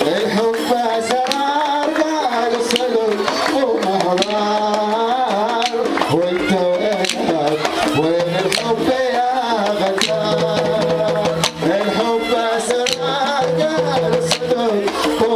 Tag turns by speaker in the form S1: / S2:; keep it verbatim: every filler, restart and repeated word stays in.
S1: الحب اسرار قال السلم ومهرار وانت وينك وين الحب يا غدار الحب اسرار قال السلم